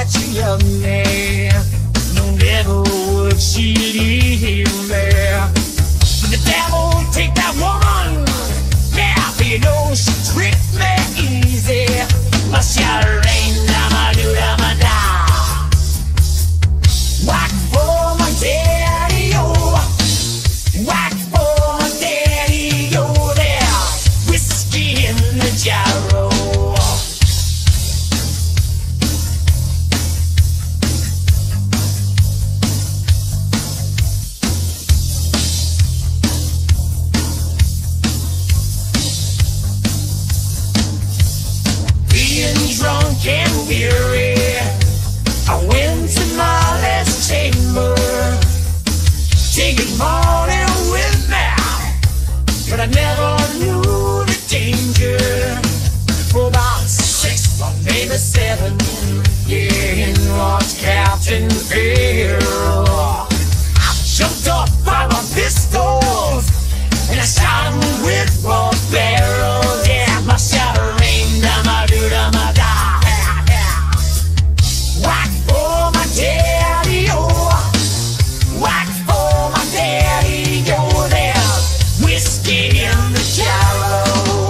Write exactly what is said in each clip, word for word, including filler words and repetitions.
that you love me. No, never would she leave me. But the devil take that woman. Yeah, but you know she tricked me easy. Must you rain down my do down my da. Whack for my daddy, oh. Whack for my daddy, oh. There, whiskey in the gyro. Drunk and weary, I went to my last chamber, taking morning with me, but I never knew the danger. For about six or maybe seven, yeah, in watched Captain Fear. I jumped up by my pistols and I shot him with both barrels. Yeah, my shot rained down my dude on my die. Whack for my daddy, oh. Whack for my daddy, oh. There's whiskey in the gyro.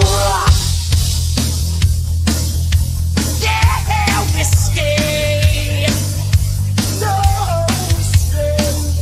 Yeah, whiskey. No strength.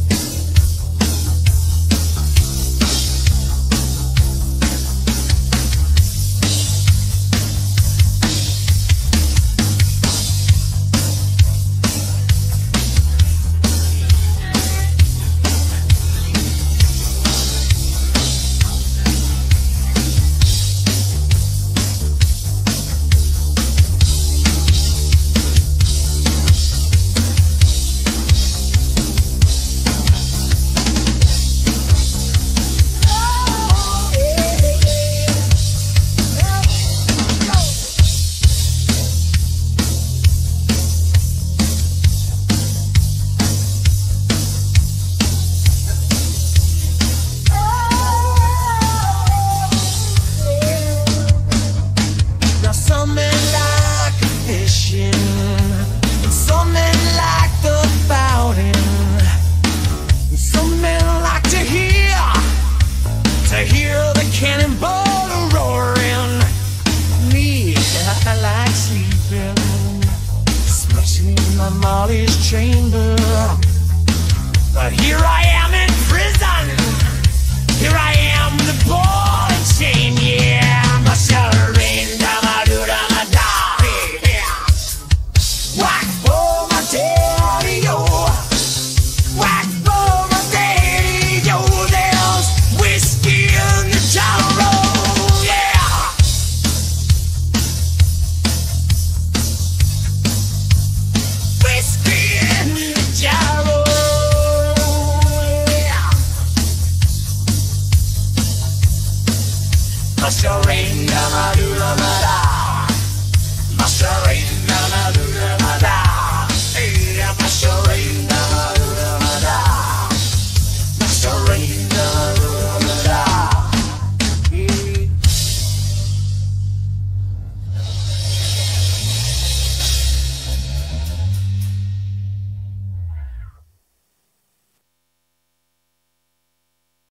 Molly's chamber, but here I am in prison. Here I am, the ball and chain. Yeah, my shower rain down my do down my die. Whack for my daddy, yo. Whack for my daddy, yo. There's whiskey in the gyro. Yeah. Whiskey in the gyro. Must your rain down my do down my